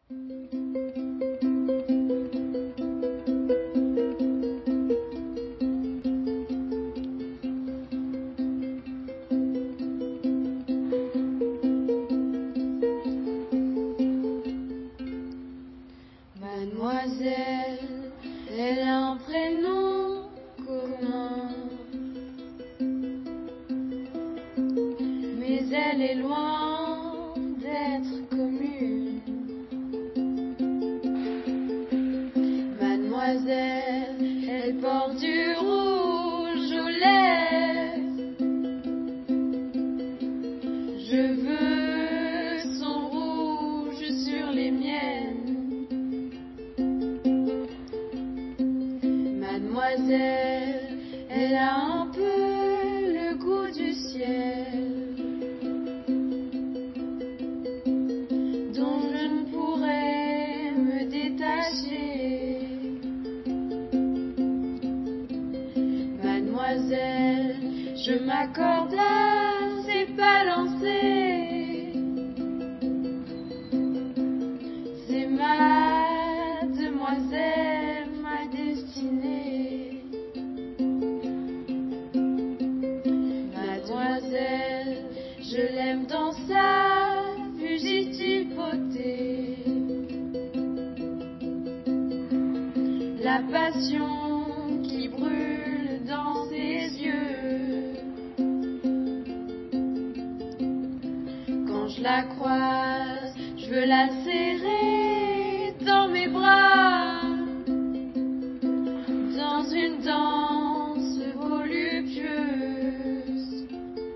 Mademoiselle, elle a un prénom commun, mais elle est loin d'être commune. Mademoiselle, elle porte du rouge aux lèvres. Je veux son rouge sur les miennes. Mademoiselle, elle a un peu le goût du ciel, dont je ne pourrais me détacher. Mademoiselle, je m'accorde à ses pas lancés. C'est mademoiselle, ma destinée. Mademoiselle, je l'aime dans sa fugitive beauté. La passion qui brûle dans ses yeux. Quand je la croise, je veux la serrer dans mes bras, dans une danse voluptueuse.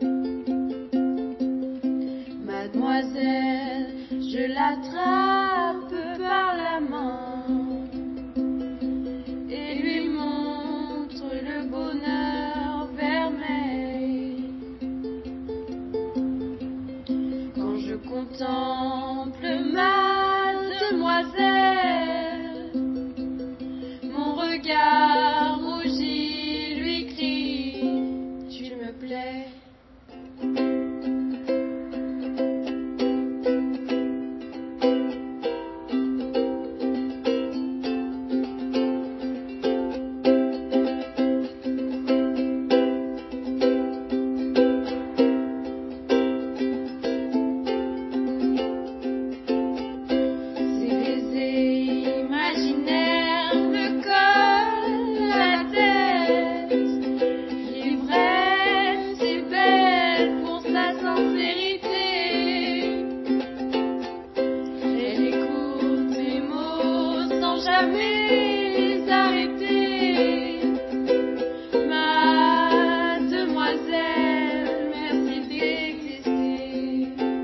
Mademoiselle, je l'attrape par la main et lui montre le bonheur vermeil. Quand je contemple mademoiselle, mon regard rougit lui crie: tu me plais. Jamais arrêter. Mademoiselle, merci d'exister.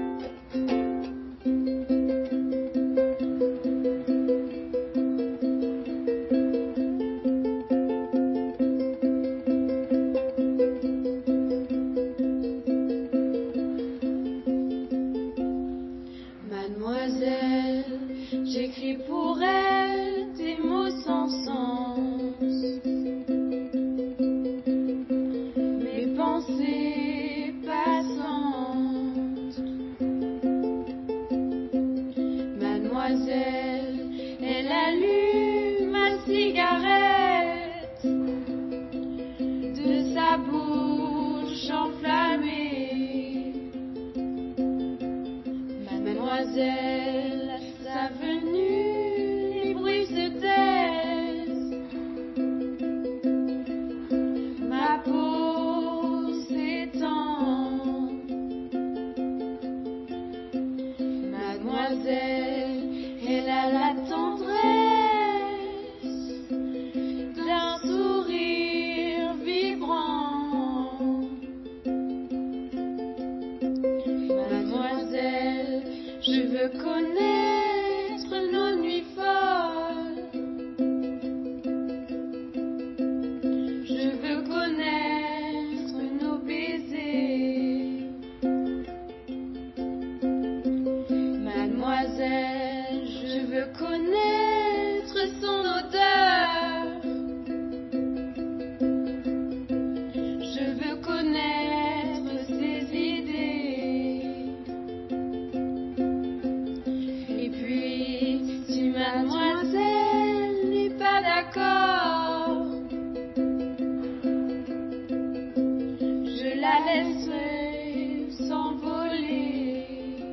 Mademoiselle, j'écris pour elle des mots sans sens, mes pensées passantes. Mademoiselle, elle allume ma cigarette de sa bouche enflammée. Mademoiselle, à sa venue, les bruits se taisent. Ma peau s'étend. Mademoiselle, elle a la tendresse d'un sourire vibrant. Mademoiselle, je veux connaître nos nuits folles. Je veux connaître nos baisers. Mademoiselle, je veux connaître son odeur. Je veux connaître ses idées. Et puis Mademoiselle n'est pas d'accord. Je la laisserai s'envoler,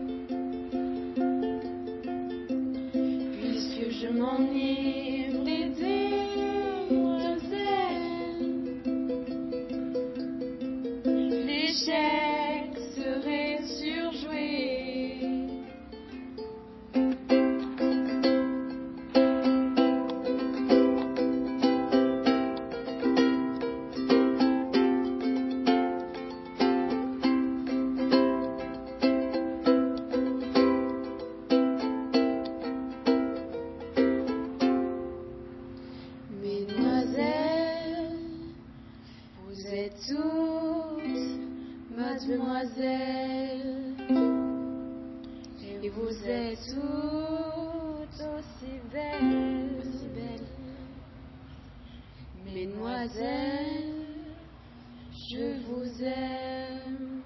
puisque je m'enivre des demoiselles. L'échec serait surjoué. Mesdemoiselles, vous êtes toutes mademoiselles, et vous êtes toutes aussi belles. Mesdemoiselles, je vous aime.